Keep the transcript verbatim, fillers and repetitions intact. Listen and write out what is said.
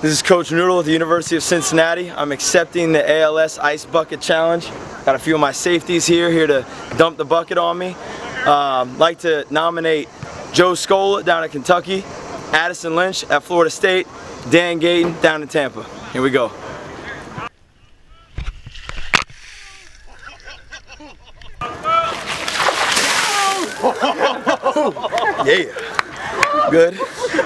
This is Coach Noodle at the University of Cincinnati. I'm accepting the A L S Ice Bucket Challenge. Got a few of my safeties here, here to dump the bucket on me. Um, like to nominate Joe Scola down at Kentucky, Addison Lynch at Florida State, Dan Gayton down in Tampa. Here we go. Yeah. Good.